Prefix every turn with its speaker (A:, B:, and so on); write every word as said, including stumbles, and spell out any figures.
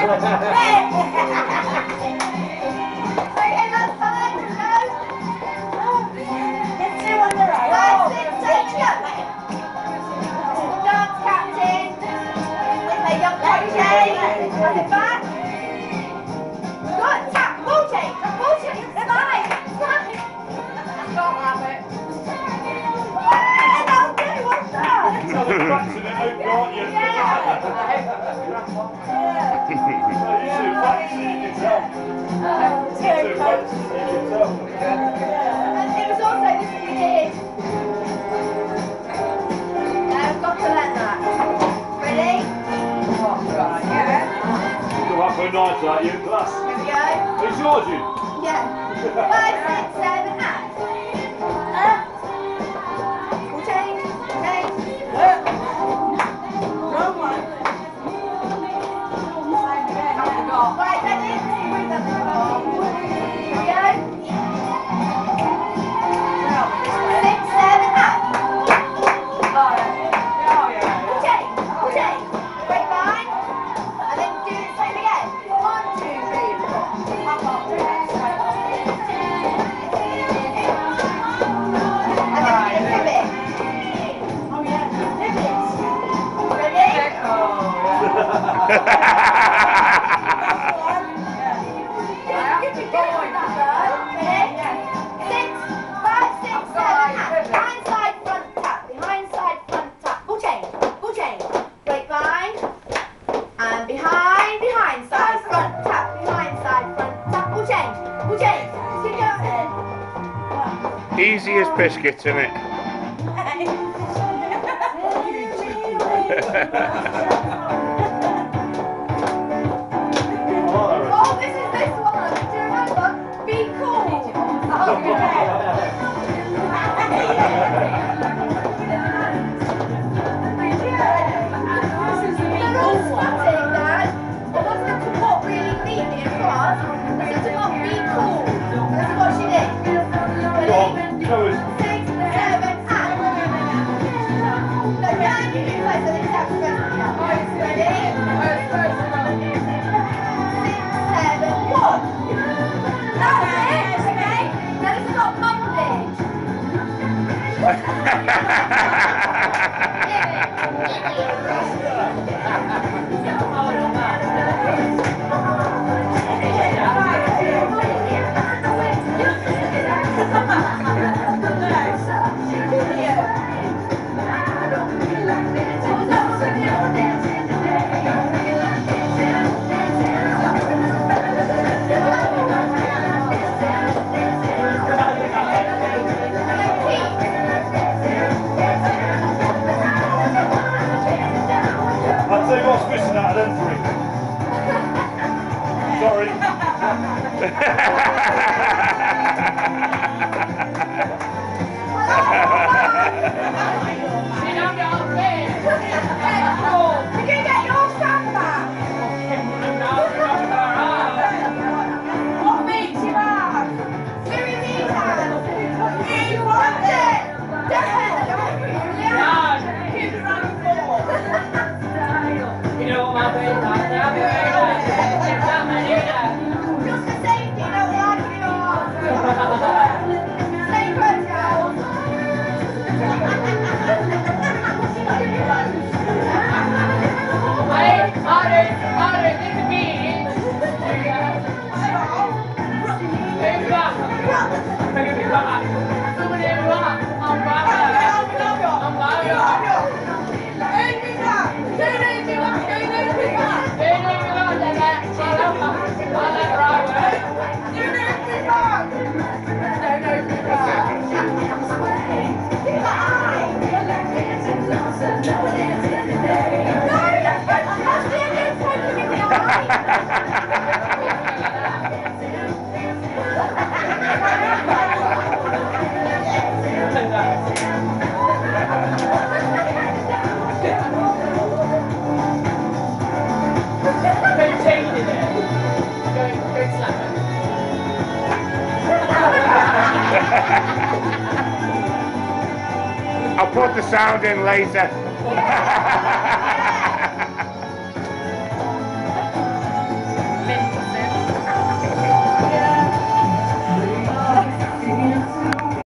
A: Nice like you, class.
B: Here we go.
A: Who's yours, you?
B: Yeah. Five, six, seven, eight. Uh, we'll change, change. Uh, wrong one. Right, ready? Here we go. Six, seven, eight. We'll change, we'll change. Wait, fine. And then do the same again. One, two, three, four. Up, up, three, four. And then we do a pivot. Oh yeah, pivot. Ready? You can do it like that though. Ready? Six, five, six, seven, eight. Behind side, front tap. Behind side, front tap. Full change, full change. Grapevine. And behind, behind side, front tap, behind side, front tap. We'll change, we'll change. Keep going.
C: Easy as biscuits, isn't it?
B: Oh, this is this one. Do you remember? Be cool. Oh, yeah. They're all sweating, Dad. I want them to walk really neatly across. I said to Mum, be cool. This is what she did. Ready? Six, seven, eight. No, Dad, you do play so they have to go. Ready? Six, seven, one. That's it, okay? Now this is not Monday.
A: I'll tell you what's missing out of them three. Sorry.
B: You can get your stand back. What makes you laugh? Louis Vuitton. You want it? Dad. Yeah. Keep it running forward.
D: You know what my baby's like? I'll be very nice.
B: Just for safety, don't like it all. Stay put, girls.
D: Hey, Otter, Otter, this is me. There you go. There you go. There you go. Someone there you are. I'm back. I'm back.
C: I'll put the sound in later.